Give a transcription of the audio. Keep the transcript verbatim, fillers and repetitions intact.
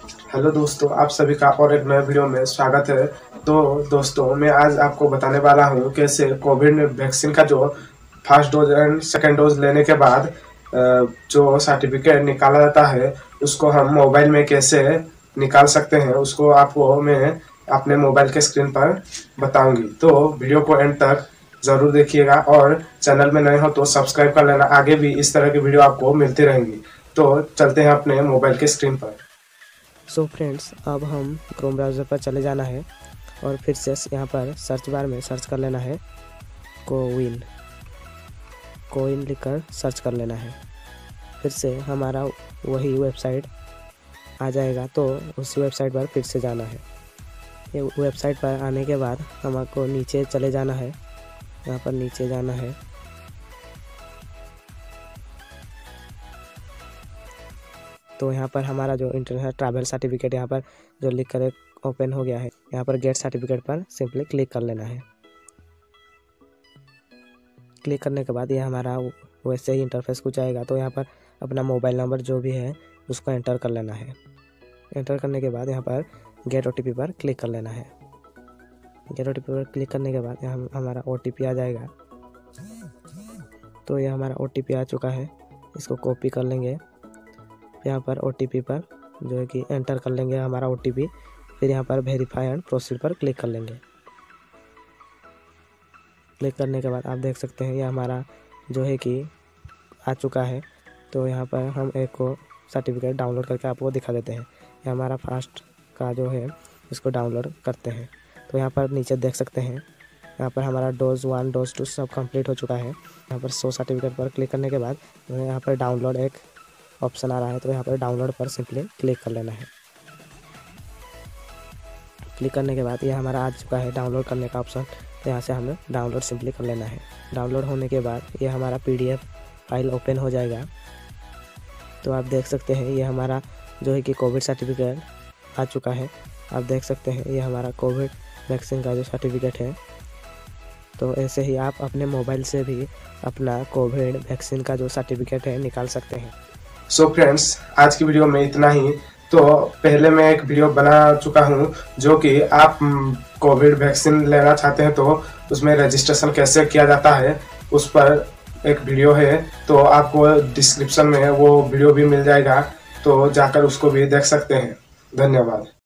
Hello दोस्तों, आप सभी का और एक नए वीडियो में स्वागत है। तो दोस्तों, मैं आज आपको बताने वाला हूँ कैसे कोविड वैक्सीन का जो first dose and second dose लेने के बाद जो सर्टिफिकेट निकाला जाता है उसको हम मोबाइल में कैसे निकाल सकते हैं, उसको आपको मैं अपने मोबाइल के स्क्रीन पर बताऊंगी। तो वीडियो को एंड तक ज़रूर देखिएगा और चैनल में नए हो तो सब्सक्राइब कर लेना। आगे भी इस तरह की वीडियो आपको मिलती रहेंगी। तो चलते हैं अपने मोबाइल के स्क्रीन पर। सो so फ्रेंड्स, अब हम क्रोम ब्राउज़र पर चले जाना है और फिर से यहाँ पर सर्च बार में सर्च कर लेना है कोविन कोविन लिखकर सर्च कर लेना है। फिर से हमारा वही वेबसाइट आ जाएगा, तो उसी वेबसाइट पर फिर से जाना है। ये वेबसाइट पर आने के बाद हमको नीचे चले जाना है, यहाँ पर नीचे जाना है। तो यहाँ पर हमारा जो इंटरनेशनल ट्रैवल सर्टिफिकेट यहाँ पर जो लिख कर ओपन हो गया है, यहाँ पर गेट सर्टिफिकेट पर सिंपली क्लिक कर लेना है। क्लिक करने के बाद ये हमारा वैसे ही इंटरफेस कुछ आएगा। तो यहाँ पर अपना मोबाइल नंबर जो भी है उसको एंटर कर लेना है। एंटर करने के बाद यहाँ पर गेट ओटीपी पर क्लिक कर लेना है। गेट ओटीपी पर क्लिक करने के बाद यहाँ हमारा ओटीपी आ जाएगा। तो ये हमारा ओटीपी आ चुका है, इसको कॉपी कर लेंगे। यहाँ पर ओटीपी पर जो है कि एंटर कर लेंगे हमारा ओटीपी। फिर यहाँ पर वेरीफाई एंड प्रोसीड पर क्लिक कर लेंगे। क्लिक करने के बाद आप देख सकते हैं ये हमारा जो है कि आ चुका है। तो यहाँ पर हम एक को सर्टिफिकेट डाउनलोड करके आपको दिखा देते हैं। ये हमारा फर्स्ट का जो है इसको डाउनलोड करते हैं। तो यहाँ पर नीचे देख सकते हैं यहाँ पर हमारा डोज वन डोज टू सब कंप्लीट हो चुका है। यहाँ पर सो सर्टिफिकेट पर क्लिक करने के बाद यहाँ पर डाउनलोड एक ऑप्शन आ रहा है। तो यहाँ पर डाउनलोड पर सिंपली क्लिक कर लेना है। क्लिक करने के बाद ये हमारा आ चुका है डाउनलोड करने का ऑप्शन। तो यहाँ से हमें डाउनलोड सिंपली कर लेना है। डाउनलोड होने के बाद ये हमारा पीडीएफ फाइल ओपन हो जाएगा। तो आप देख सकते हैं ये हमारा जो है कि कोविड सर्टिफिकेट आ चुका है। आप देख सकते हैं ये हमारा कोविड वैक्सीन का जो सर्टिफिकेट है। तो ऐसे ही आप अपने मोबाइल से भी अपना कोविड वैक्सीन का जो सर्टिफिकेट है निकाल सकते हैं। सो so फ्रेंड्स, आज की वीडियो में इतना ही। तो पहले मैं एक वीडियो बना चुका हूँ जो कि आप कोविड वैक्सीन लेना चाहते हैं तो उसमें रजिस्ट्रेशन कैसे किया जाता है उस पर एक वीडियो है। तो आपको डिस्क्रिप्शन में वो वीडियो भी मिल जाएगा, तो जाकर उसको भी देख सकते हैं। धन्यवाद।